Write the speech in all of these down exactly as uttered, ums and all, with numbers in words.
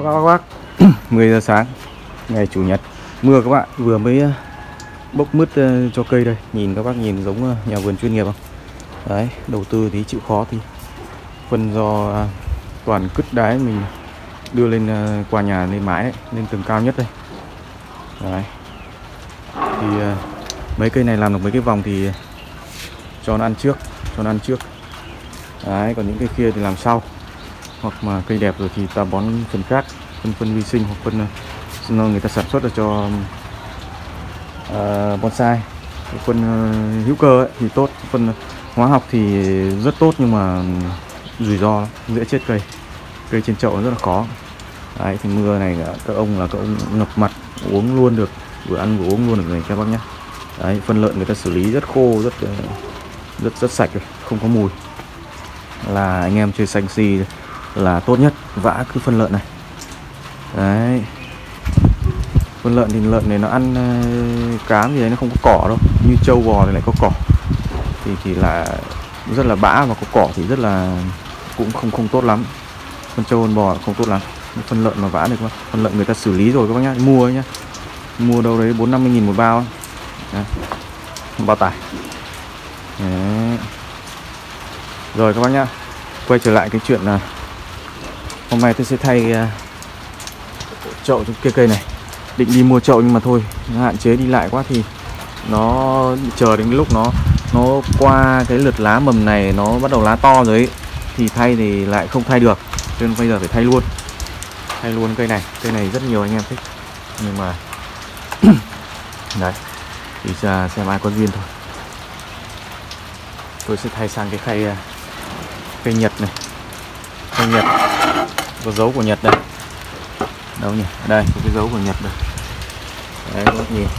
các bác. mười giờ sáng ngày chủ nhật, mưa các bạn, vừa mới bốc mứt cho cây đây. Nhìn các bác nhìn giống nhà vườn chuyên nghiệp không? Đấy, đầu tư tí chịu khó thì phân do toàn cứt đáy mình đưa lên qua nhà lên mái đấy, lên tầng cao nhất đây. Đấy. Thì mấy cây này làm được mấy cái vòng thì cho nó ăn trước, cho nó ăn trước. Đấy, còn những cây kia thì làm sau. Hoặc mà cây đẹp rồi thì ta bón phân khác, phân phân vi sinh hoặc phân người ta sản xuất là cho uh, bonsai. Phân uh, hữu cơ ấy, thì tốt, phân hóa học thì rất tốt nhưng mà rủi ro, dễ chết cây. Cây trên chậu nó rất là khó. Đấy, thì mưa này các ông là các ông ngập mặt uống luôn được, vừa ăn vừa uống luôn được này các bác nhé. Đấy, phân lợn người ta xử lý rất khô, rất rất rất sạch rồi, không có mùi. Là anh em chơi xanh xi là tốt nhất, vã cứ phân lợn này. Đấy, phân lợn thì lợn này nó ăn uh, cám gì đấy nó không có cỏ đâu, như trâu bò thì lại có cỏ thì thì là rất là bã, và có cỏ thì rất là cũng không không tốt lắm. Phân trâu con bò không tốt lắm, phân lợn mà vã được không? Phân lợn người ta xử lý rồi các bác nhá, mua ấy nhá, mua đâu đấy bốn năm mươi nghìn một bao ấy. Đấy, bao tải. Đấy. Rồi các bác nhá, quay trở lại cái chuyện là hôm nay tôi sẽ thay uh, chậu cho cây cây này. Định đi mua chậu nhưng mà thôi, hạn chế đi lại quá thì nó chờ đến lúc nó nó qua cái lượt lá mầm này, nó bắt đầu lá to rồi ấy, thì thay thì lại không thay được, cho nên bây giờ phải thay luôn. Thay luôn cây này, cây này rất nhiều anh em thích nhưng mà đấy, thì ra xem ai có duyên thôi. Tôi sẽ thay sang cái khay cây Nhật này, cây Nhật có dấu của Nhật đây. Đâu nhỉ? Đây, có cái dấu của Nhật đây. Đấy, các bác nhìn.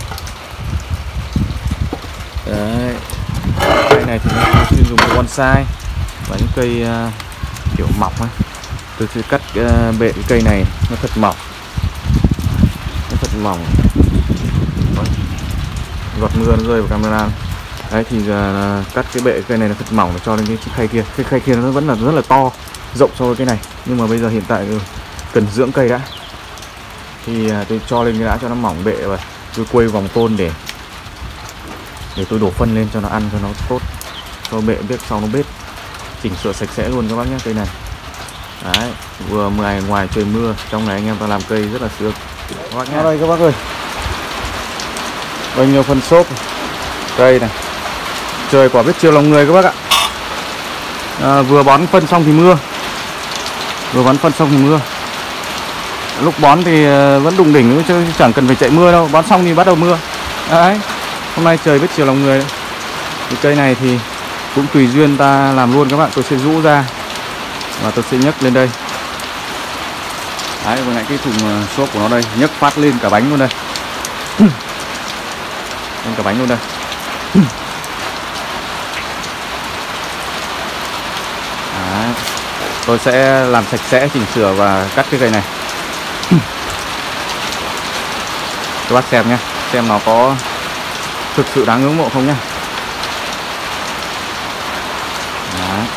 Đấy, cây này thì nó chuyên dùng cho bonsai và những cây uh, kiểu mỏng ấy. Tôi sẽ cắt uh, bệ cái cây này nó thật mỏng, nó thật mỏng. Đấy. Giọt mưa nó rơi vào camera. Đấy thì uh, cắt cái bệ cây này nó thật mỏng để cho lên cái khay kia. Cái khay kia nó vẫn là rất là to, rộng so với cái này, nhưng mà bây giờ hiện tại cần dưỡng cây đã, thì uh, tôi cho lên cái đã cho nó mỏng bệ và tôi quây vòng tôn để để tôi đổ phân lên cho nó ăn cho nó tốt, cho bệ biết sau nó bết, chỉnh sửa sạch sẽ luôn các bác nhé. Cây này đấy, vừa ngoài ngoài trời mưa, trong này anh em ta làm cây rất là sướng các bác nhé. Đây các bác ơi, bao nhiêu phân xốp cây này, trời quả biết chiều lòng người các bác ạ. À, vừa bón phân xong thì mưa, vừa bón phân xong thì mưa. Lúc bón thì vẫn đùng đỉnh chứ chẳng cần phải chạy mưa đâu, bón xong thì bắt đầu mưa. Đấy, hôm nay trời biết chiều lòng người đấy. Thì cây này thì cũng tùy duyên ta làm luôn các bạn. Tôi sẽ rũ ra và tôi sẽ nhấc lên đây. Đấy, vừa nãy cái thùng xốp của nó đây, nhấc phát lên cả bánh luôn đây. Lên cả bánh luôn đây. Đấy. Tôi sẽ làm sạch sẽ, chỉnh sửa và cắt cái cây này. Các bác xem nhé, xem nó có thực sự đáng ngưỡng mộ không nhé. Đấy.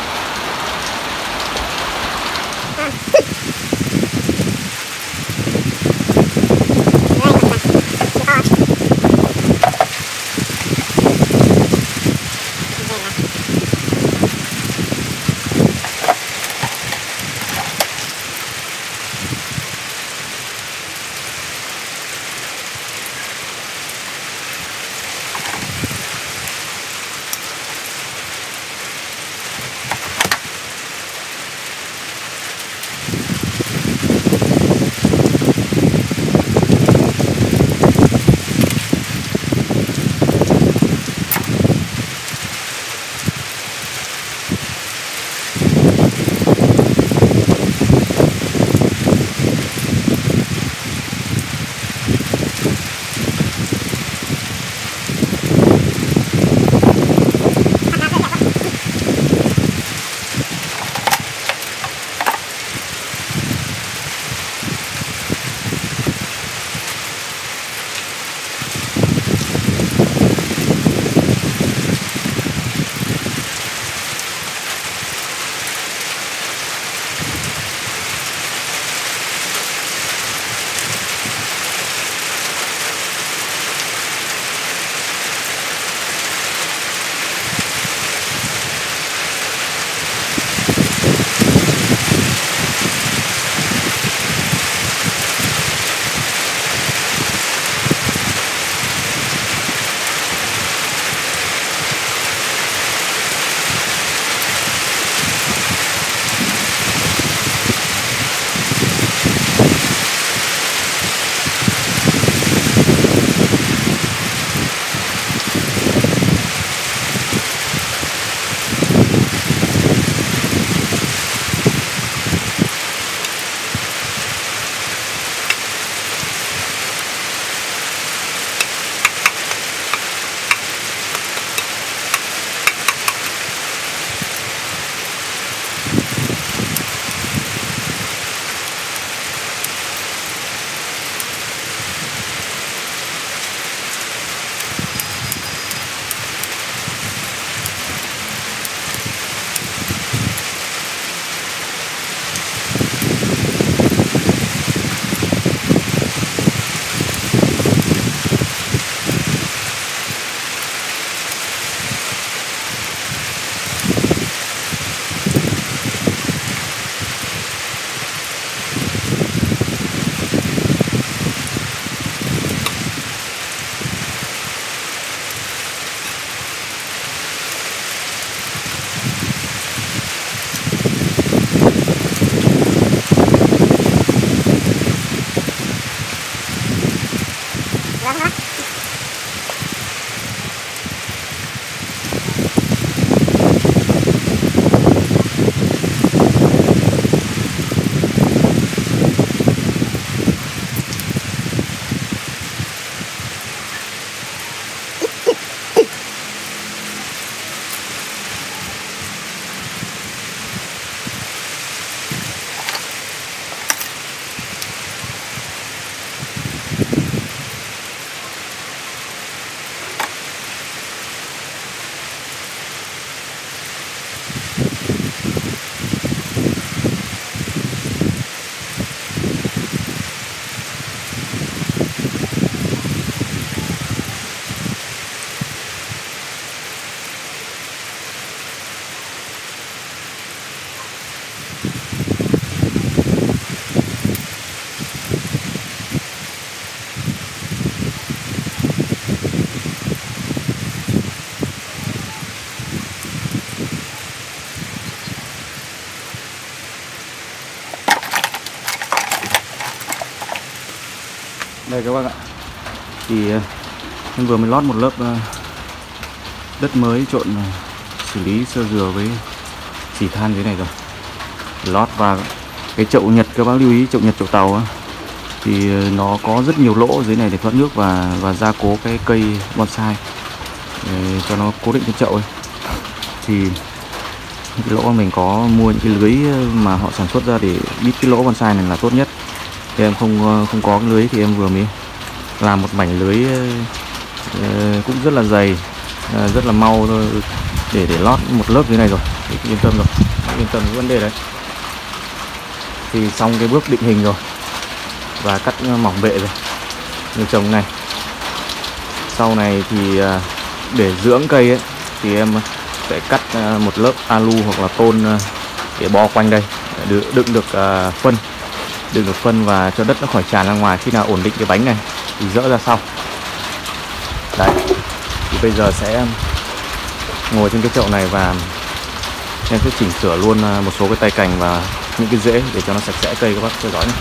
Đây các bác ạ, thì em vừa mới lót một lớp đất mới trộn xử lý sơ dừa với xỉ than dưới này rồi, lót và cái chậu Nhật. Các bác lưu ý chậu Nhật, chậu tàu á, thì nó có rất nhiều lỗ dưới này để thoát nước và và gia cố cái cây bonsai để cho nó cố định trên chậu ấy. Thì cái lỗ mình có mua những cái lưới mà họ sản xuất ra để bít cái lỗ bonsai này là tốt nhất. Thì em không không có cái lưới thì em vừa mới làm một mảnh lưới uh, cũng rất là dày, uh, rất là mau thôi, để để lót một lớp dưới này rồi. Thì yên tâm rồi, yên tâm cái vấn đề đấy. Thì xong cái bước định hình rồi và cắt mỏng bệ rồi, người trồng này. Sau này thì uh, để dưỡng cây ấy thì em sẽ cắt uh, một lớp alu hoặc là tôn uh, để bo quanh đây, để đựng được uh, phân đựng được phân và cho đất nó khỏi tràn ra ngoài. Khi nào ổn định cái bánh này thì dỡ ra sau. Đấy, thì bây giờ sẽ ngồi trên cái chậu này và em sẽ chỉnh sửa luôn một số cái tay cành và những cái rễ để cho nó sạch sẽ cây, các bác theo dõi nhé.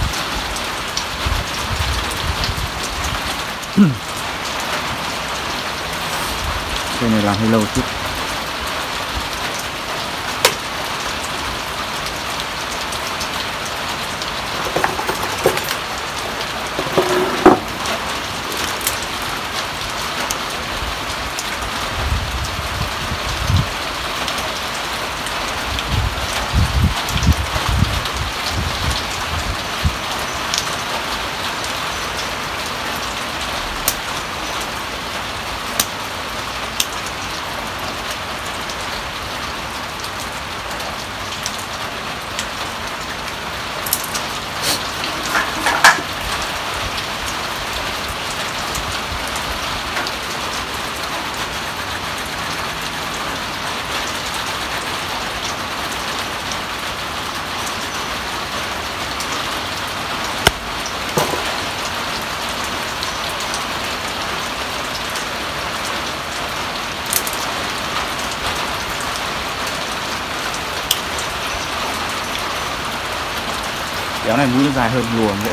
Cây này làm hơi lâu chút. Kéo này mũi nó dài hơn luồng vậy.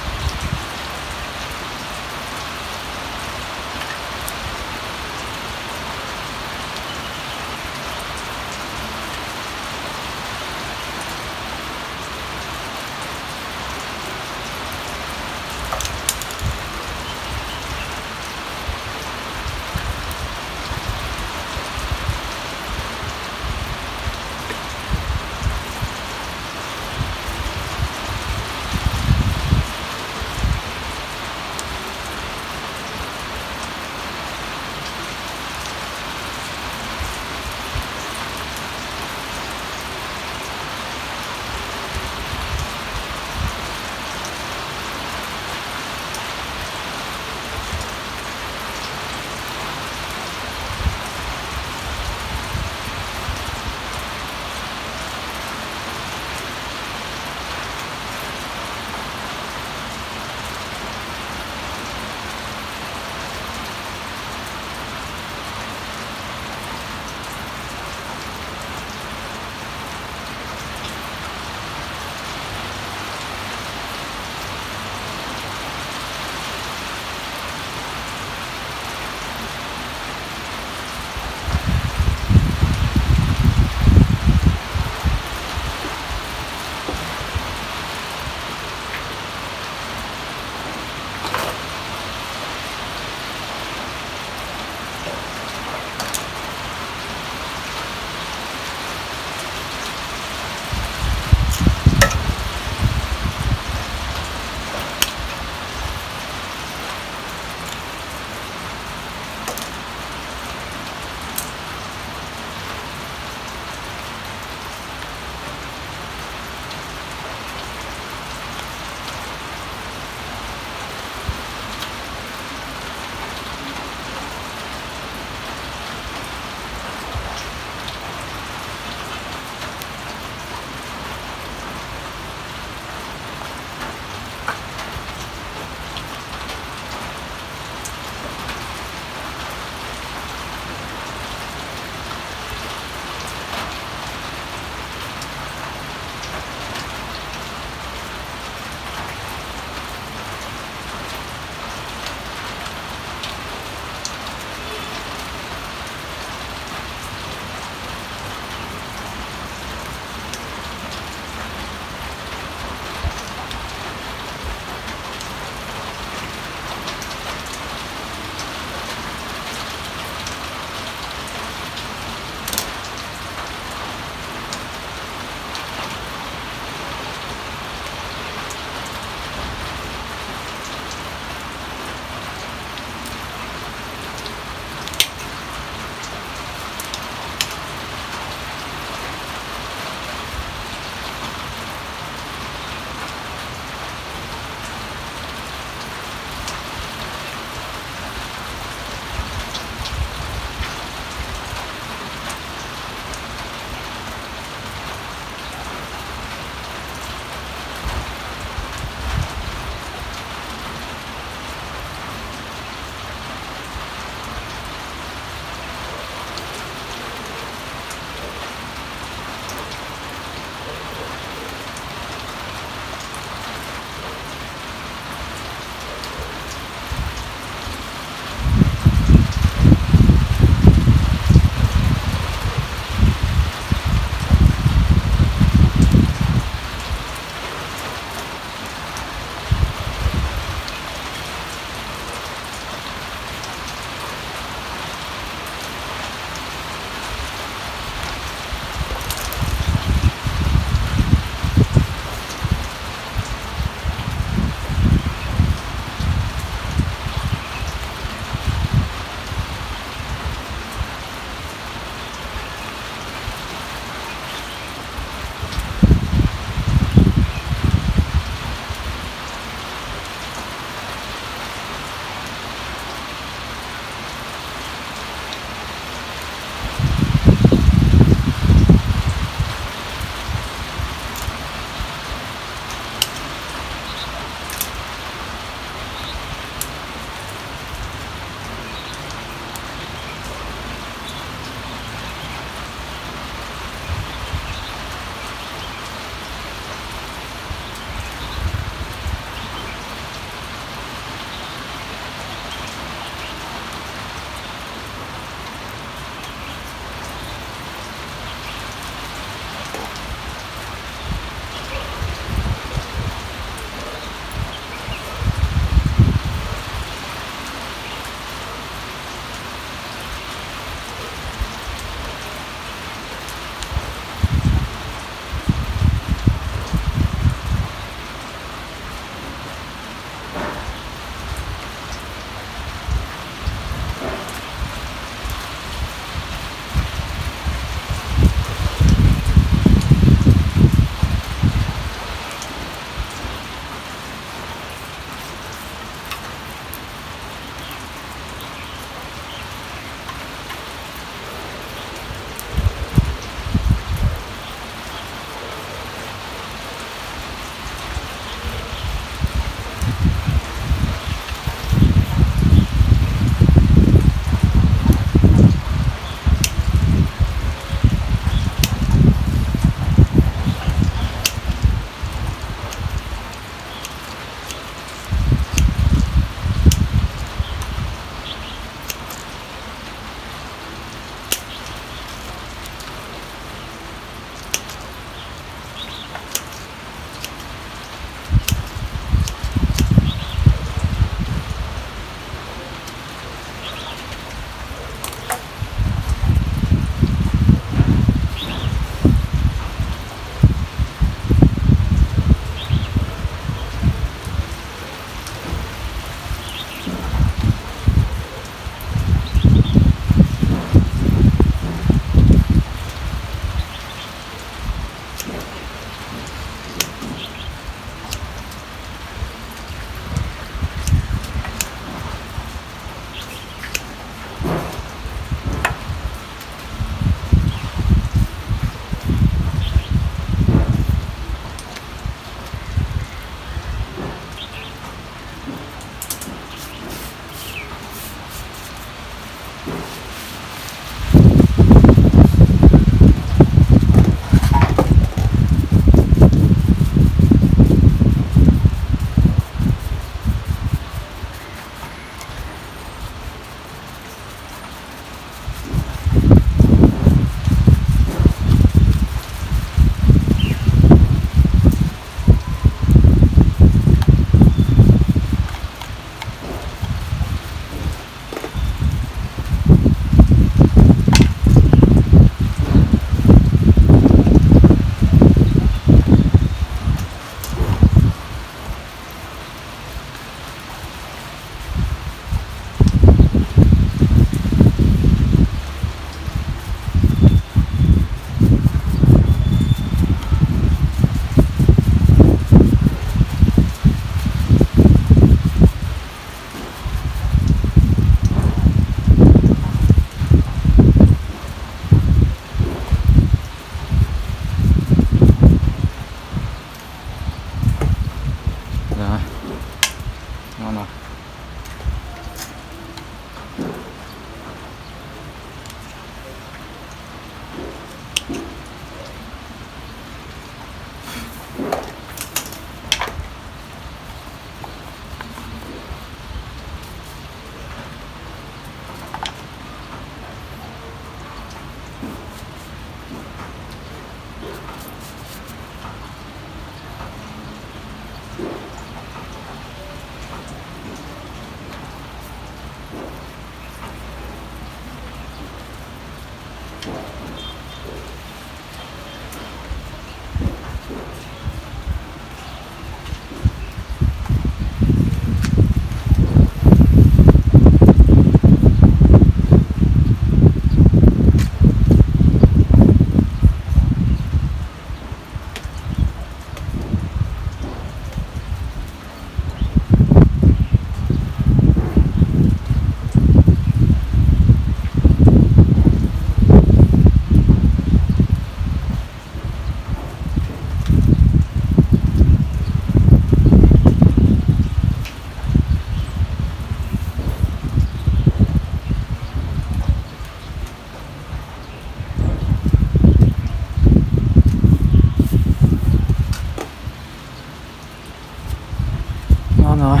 Xong rồi.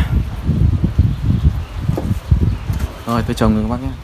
Rồi tôi trồng rồi các bác nhé.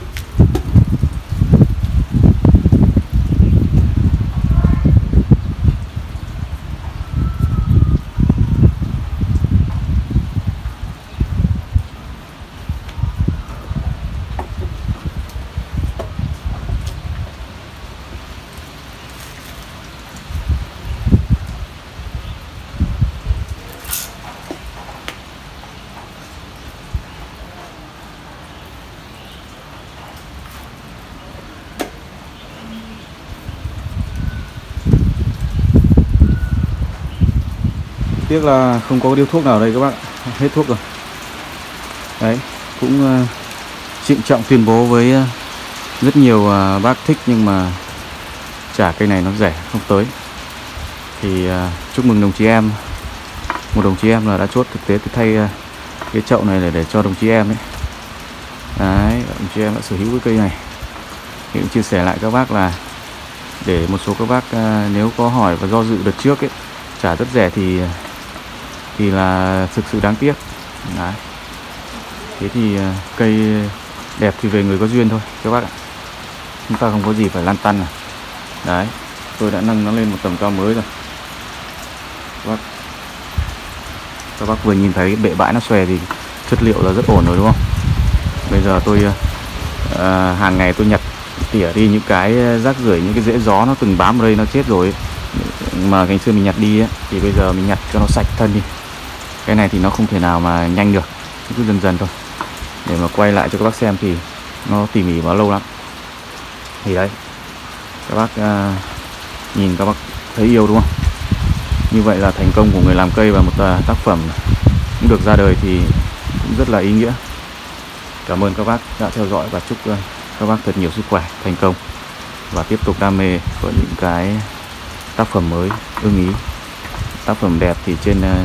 Tiếc là không có điếu thuốc nào ở đây các bạn, hết thuốc rồi. Đấy, cũng uh, trịnh trọng tuyên bố với uh, rất nhiều uh, bác thích, nhưng mà trả cây này nó rẻ không tới. Thì uh, chúc mừng đồng chí em, một đồng chí em là đã chốt thực tế tôi thay uh, cái chậu này để để cho đồng chí em ấy. Đấy, đồng chí em đã sở hữu cái cây này. Thì cũng chia sẻ lại các bác là để một số các bác uh, nếu có hỏi và do dự đợt trước ấy, trả rất rẻ thì thì là thực sự đáng tiếc. Đấy. Thế thì uh, cây đẹp thì về người có duyên thôi các bác ạ. Chúng ta không có gì phải lăn tăn này. Đấy, tôi đã nâng nó lên một tầm cao mới rồi. Các bác, các bác vừa nhìn thấy cái bệ bãi nó xòe thì chất liệu là rất ổn rồi đúng không? Bây giờ tôi uh, hàng ngày tôi nhặt tỉa đi những cái rác rưởi, những cái rễ gió nó từng bám vào đây nó chết rồi ấy. Mà ngày xưa mình nhặt đi ấy, thì bây giờ mình nhặt cho nó sạch thân đi. Cái này thì nó không thể nào mà nhanh được, cứ dần dần thôi. Để mà quay lại cho các bác xem thì nó tỉ mỉ và lâu lắm. Thì đấy, các bác uh, nhìn các bác thấy yêu đúng không? Như vậy là thành công của người làm cây và một uh, tác phẩm cũng được ra đời thì cũng rất là ý nghĩa. Cảm ơn các bác đã theo dõi và chúc uh, các bác thật nhiều sức khỏe, thành công và tiếp tục đam mê với những cái tác phẩm mới ưng ý. Tác phẩm đẹp thì trên uh,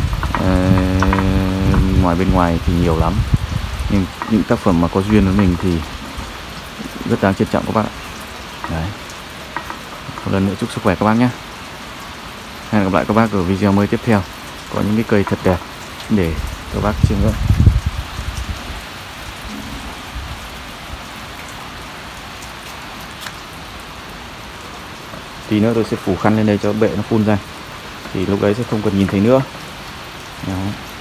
uh, ngoài bên ngoài thì nhiều lắm, nhưng những tác phẩm mà có duyên với mình thì rất đáng trân trọng các bác ạ. Đấy. Một lần nữa chúc sức khỏe các bác nhé. Hẹn gặp lại các bác ở video mới tiếp theo, có những cái cây thật đẹp để các bác chiêm ngưỡng. Tí nữa tôi sẽ phủ khăn lên đây cho bệ nó phun ra, thì lúc đấy sẽ không cần nhìn thấy nữa. Đó.